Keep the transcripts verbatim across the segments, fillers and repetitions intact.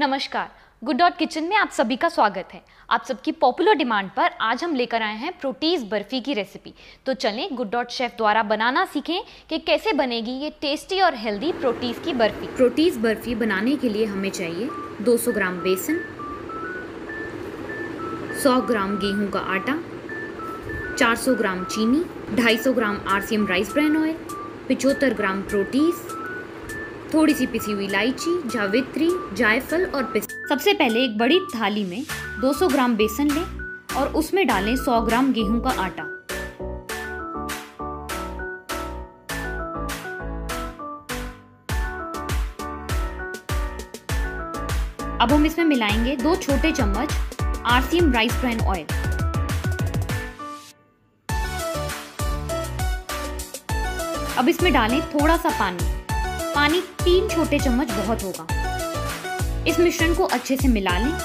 नमस्कार, good dot kitchen में आप सभी का स्वागत है। आप सबकी पॉपुलर डिमांड पर आज हम लेकर आए हैं प्रोटीज बर्फी की रेसिपी। तो चलें गुड डॉट शेफ द्वारा बनाना सीखें कि कैसे बनेगी ये टेस्टी और हेल्दी प्रोटीज की बर्फी। प्रोटीज बर्फी बनाने के लिए हमें चाहिए दो सौ ग्राम बेसन, सौ ग्राम गेहूं का आटा, चार सौ ग्राम चीनी, ढाई सौ gram RCM rice bran oil, पचहत्तर ग्राम प्रोटीज, थोड़ी सी पिसी हुई इलायची, जावित्री, जायफल और पिस्ता। सबसे पहले एक बड़ी थाली में दो सौ ग्राम बेसन लें और उसमें डालें सौ ग्राम गेहूं का आटा। अब हम इसमें मिलाएंगे दो छोटे चम्मच आरसीएम राइस ब्रान ऑयल। अब इसमें डालें थोड़ा सा पानी। पानी तीन छोटे चम्मच बहुत होगा। इस मिश्रण को अच्छे से मिला लें।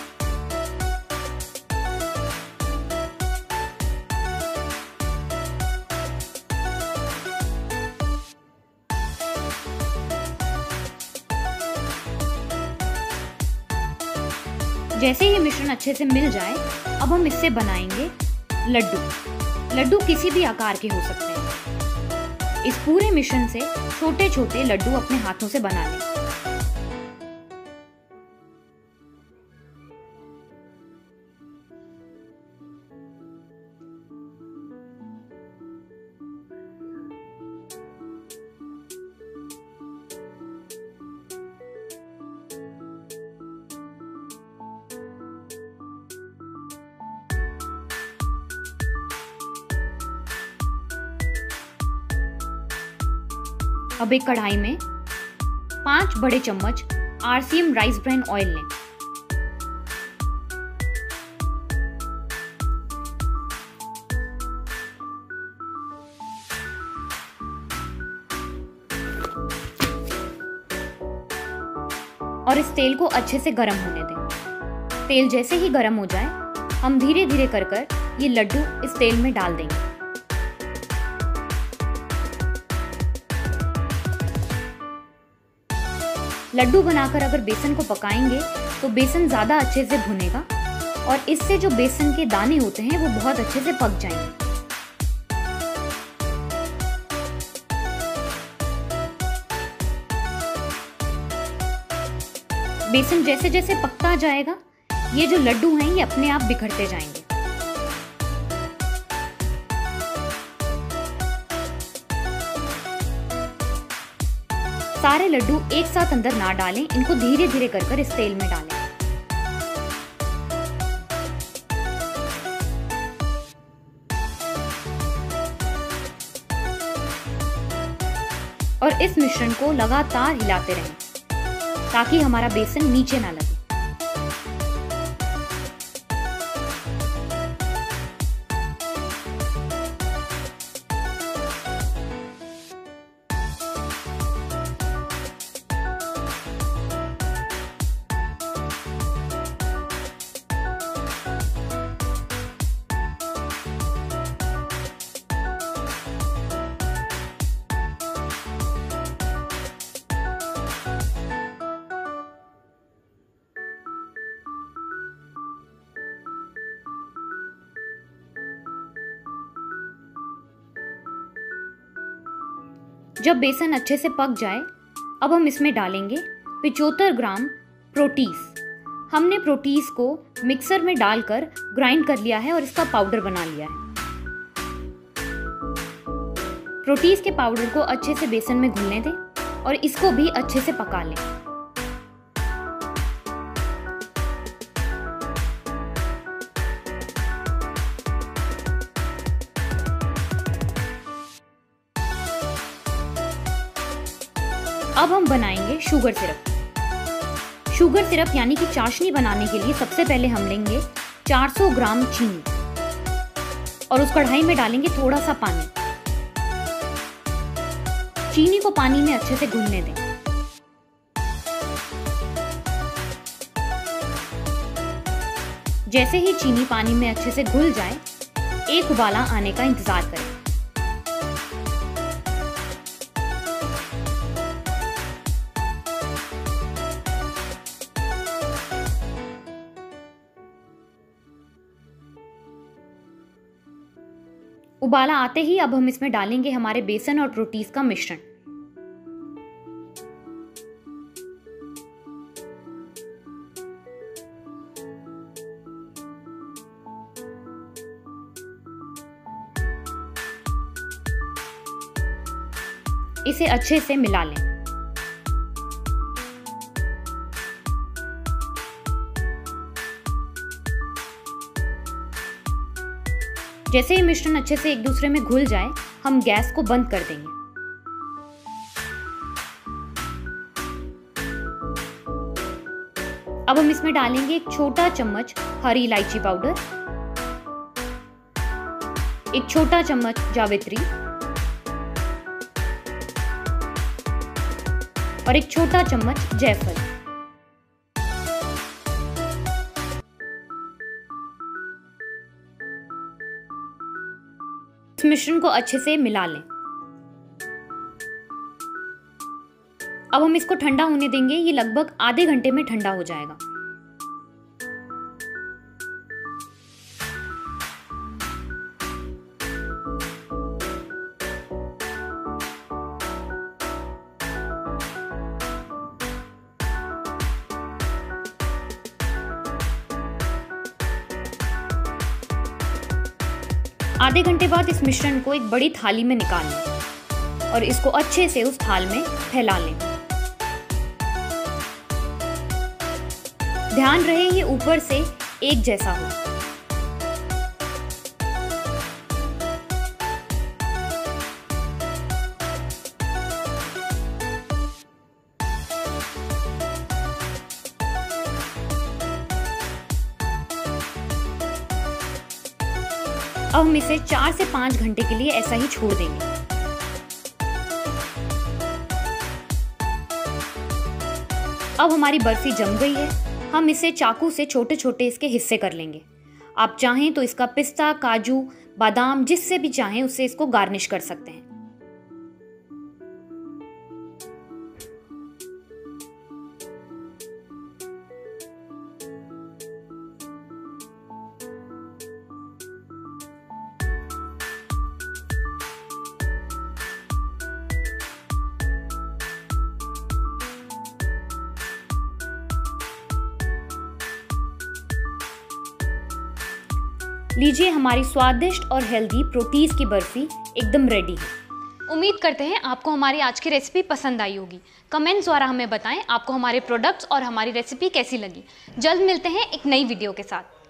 जैसे ये मिश्रण अच्छे से मिल जाए, अब हम इससे बनाएंगे लड्डू। लड्डू किसी भी आकार के हो सकते हैं। इस पूरे मिश्रण से छोटे छोटे लड्डू अपने हाथों से बना लें। अब एक कढ़ाई में पांच बड़े चम्मच आरसीएम राइस ब्रान ऑयल लें। और इस तेल को अच्छे से गर्म होने दें। तेल जैसे ही गर्म हो जाए, हम धीरे धीरे कर कर ये लड्डू इस तेल में डाल देंगे। लड्डू बनाकर अगर बेसन को पकाएंगे तो बेसन ज़्यादा अच्छे से भुनेगा और इससे जो बेसन के दाने होते हैं वो बहुत अच्छे से पक जाएंगे। बेसन जैसे जैसे पकता जाएगा, ये जो लड्डू हैं ये अपने आप बिखरते जाएंगे। सारे लड्डू एक साथ अंदर ना डालें, इनको धीरे धीरे कर कर इस तेल में डालें। और इस मिश्रण को लगातार हिलाते रहें ताकि हमारा बेसन नीचे ना लगे। जब बेसन अच्छे से पक जाए, अब हम इसमें डालेंगे पचहत्तर ग्राम प्रोटीज। हमने प्रोटीज को मिक्सर में डालकर ग्राइंड कर लिया है और इसका पाउडर बना लिया है। प्रोटीज के पाउडर को अच्छे से बेसन में घुलने दें और इसको भी अच्छे से पका लें। अब हम बनाएंगे शुगर सिरप। शुगर सिरप यानी कि चाशनी बनाने के लिए सबसे पहले हम लेंगे चार सौ ग्राम चीनी और उस कढ़ाई में डालेंगे थोड़ा सा पानी। चीनी को पानी में अच्छे से घुलने दें। जैसे ही चीनी पानी में अच्छे से घुल जाए, एक उबाला आने का इंतजार करें। उबाला आते ही अब हम इसमें डालेंगे हमारे बेसन और प्रोटीज का मिश्रण। इसे अच्छे से मिला लें। जैसे ही मिश्रण अच्छे से एक दूसरे में घुल जाए, हम गैस को बंद कर देंगे। अब हम इसमें डालेंगे एक छोटा चम्मच हरी इलायची पाउडर, एक छोटा चम्मच जावित्री और एक छोटा चम्मच जायफल। इस मिश्रण को अच्छे से मिला लें। अब हम इसको ठंडा होने देंगे। ये लगभग आधे घंटे में ठंडा हो जाएगा। आधे घंटे बाद इस मिश्रण को एक बड़ी थाली में निकाल लें और इसको अच्छे से उस थाल में फैला लें। ध्यान रहे ये ऊपर से एक जैसा हो। अब हम इसे चार से पाँच घंटे के लिए ऐसा ही छोड़ देंगे। अब हमारी बर्फी जम गई है। हम इसे चाकू से छोटे छोटे इसके हिस्से कर लेंगे। आप चाहें तो इसका पिस्ता, काजू, बादाम जिससे भी चाहें उससे इसको गार्निश कर सकते हैं। लीजिए, हमारी स्वादिष्ट और हेल्दी प्रोटीज की बर्फी एकदम रेडी है। उम्मीद करते हैं आपको हमारी आज की रेसिपी पसंद आई होगी। कमेंट्स द्वारा हमें बताएं आपको हमारे प्रोडक्ट्स और हमारी रेसिपी कैसी लगी। जल्द मिलते हैं एक नई वीडियो के साथ।